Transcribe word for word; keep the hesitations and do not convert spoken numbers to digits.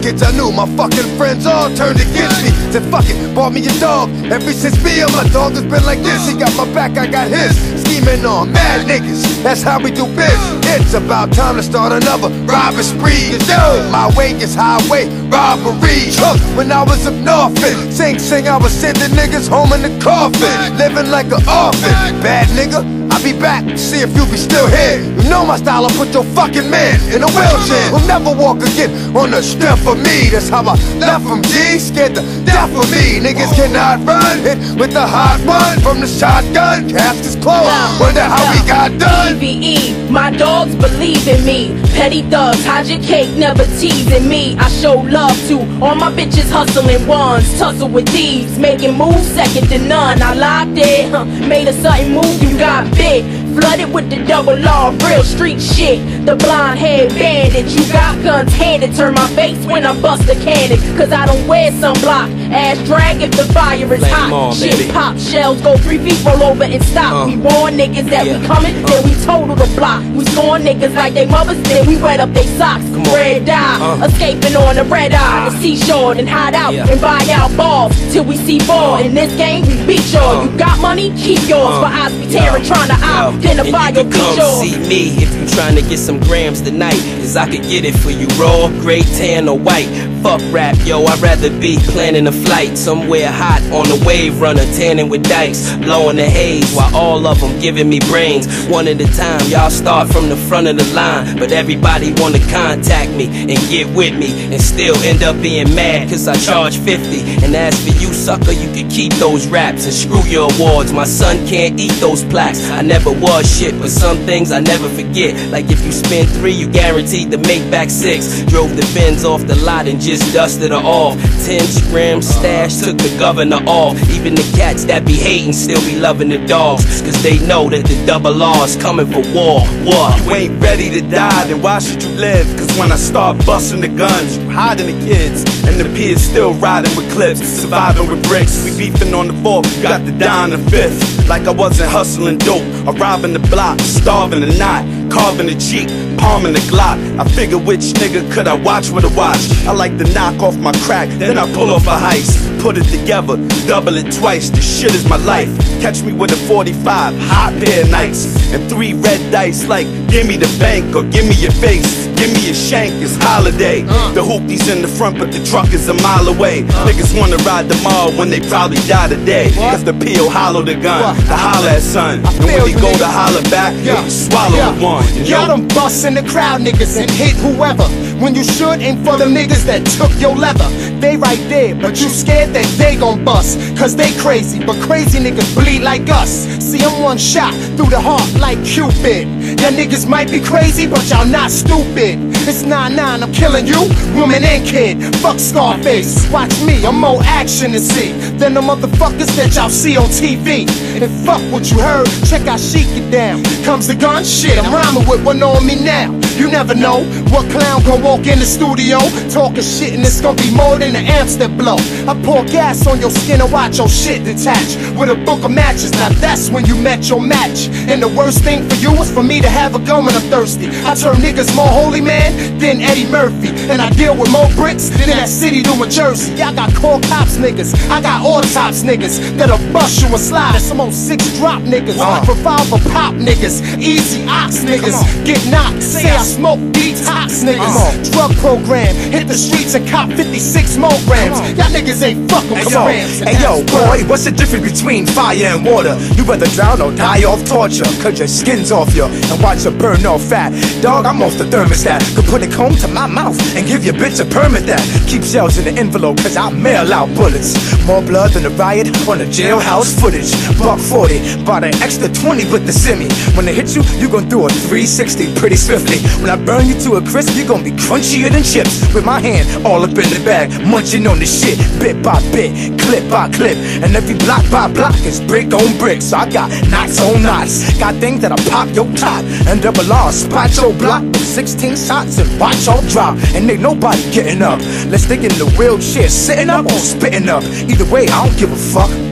kids I knew, my fucking friends all turned against me. Said fuck it, bought me a dog. Ever since me and my dog has been like this. He got my back, I got his. Scheming on mad niggas, that's how we do biz. It's about time to start another robbery spree. Yo, my way is highway robbery. Huh, when I was up north, sing sing I was sending niggas home in the coffin, living like an orphan. Bad nigga, I'll be back, see if you be still here. You know my style, I'll put your fucking man in a wheelchair. Will never walk again on the strength of me. That's how I left from G, scared to death of me. Niggas cannot run, hit with the hot one from the shotgun. Cast is closed, wonder how we got done. E V E, my dogs believe in me. Petty thugs, hide your cake, never teasing me. I show love to all my bitches hustling ones. Tussle with thieves, making moves second to none. I locked it, huh, made a sudden move, you got big. Flooded with the double law, real street shit. The blonde head bandit, you got guns handed. Turn my face when I bust a cannon, cause I don't wear sunblock. Ass drag if the fire is hot. On, shit baby. pop, shells go three feet, roll over and stop. Uh, we warn niggas that yeah. we coming, uh, then we total the block. We scorn niggas like they mothers, then we wet up they socks. Red dye, uh, escaping on the red eye, the seashore, and hide out yeah. and buy out balls till we see ball. Uh, In this game, we beat y'all. uh, You got money, keep yours. uh, For eyes be tearing, trying to out. And Identify you your can beat come yours. see me if you trying to get some grams tonight, cause I could get it for you raw, gray, tan, or white. Fuck rap, yo, I'd rather be planning a flight somewhere hot on a wave runner, tanning with dikes, blowing the haze while all of them giving me brains. One at a time, y'all start from the front of the line, but everybody wanna contact me and get with me and still end up being mad cause I charge fifty. And as for you, sucker, you can keep those raps and screw your awards. My son can't eat those plaques. I never was shit, but some things I never forget. Like if you spend three, you guaranteed to make back six. Drove the Benz off the lot and just dusted her off. Ten grams stash, took the governor off. Even the cats that be hating still be loving the dogs, cause they know that the double R is coming for war. War. You ain't ready to die, then why should you live? Cause when I start busting the guns, you hiding the kids, and the peers still riding with clips, surviving with bricks. We beefing on the fourth, got to die on the fifth. Like I wasn't hustling dope, or robbing the block, starving the knot, carving the cheek, palming the Glock. I figure which nigga could I watch with a watch. I like to knock off my crack, then I pull off a heist. Put it together, double it twice, this shit is my life. Catch me with a forty-five, hot pair of nights, and three red dice like, give me the bank or give me your face. Give me a shank, it's holiday. uh. The hoopty's in the front, but the truck is a mile away. uh. Niggas wanna ride tomorrow when they probably die today. What? Cause the P O hollow the gun, what? To holler at son. And when he go nigga. To holler back, yeah. You swallow yeah. the one. Y'all done bust in the crowd, niggas, and hit whoever. When you should aim for them niggas that took your leather. They right there, but you scared that they gon' bust. Cause they crazy, but crazy niggas bleed like us. See, I'm one shot through the heart like Cupid. Y'all niggas might be crazy, but y'all not stupid. It's nine nine, I'm killing you, woman and kid. Fuck Scarface, watch me, I'm more action to see than the motherfuckers that y'all see on T V. And fuck what you heard, check out Sheik It Down. Comes the gun, shit, I'm rhyming with one on me now. You never know what clown gon' walk in the studio talking shit, and it's gonna be more than the amps that blow. I pour gas on your skin and watch your shit detach with a book of matches. Now that's when you met your match. And the worst thing for you is for me to have a gun when I'm thirsty. I turn niggas more holy man than Eddie Murphy, and I deal with more bricks than that city doing Jersey. I got core cops niggas, I got autops niggas that'll bust you and slide. Some on six drop niggas, uh. revolver pop niggas, easy ox niggas, get knocked. Say I smoke detox niggas. Uh. Drug program, hit the streets and cop fifty-six more grams. Y'all niggas ain't fucking with grams. Hey yo, boy, what's the difference between fire and water? You rather drown or die off torture. Cut your skins off you and watch her burn off fat. Dog, I'm off the thermostat. Could put a comb to my mouth and give your bitch a permit that. Keep shells in the envelope cause I mail out bullets. More blood than a riot on the jailhouse footage. Buck forty, bought an extra twenty with the semi. When they hit you, you gon' do a three sixty pretty swiftly. When I burn you to a crisp, you gon' be crunchier than chips. With my hand all up in the bag, munching on the shit, bit by bit, clip by clip. And every block by block is brick on brick. So I got knots on knots. Got things that'll pop your top and double R, spot your block with sixteen shots and watch all drop. And ain't nobody getting up. Let's dig in the wheelchair, sitting up or spitting up. Either way, I don't give a fuck.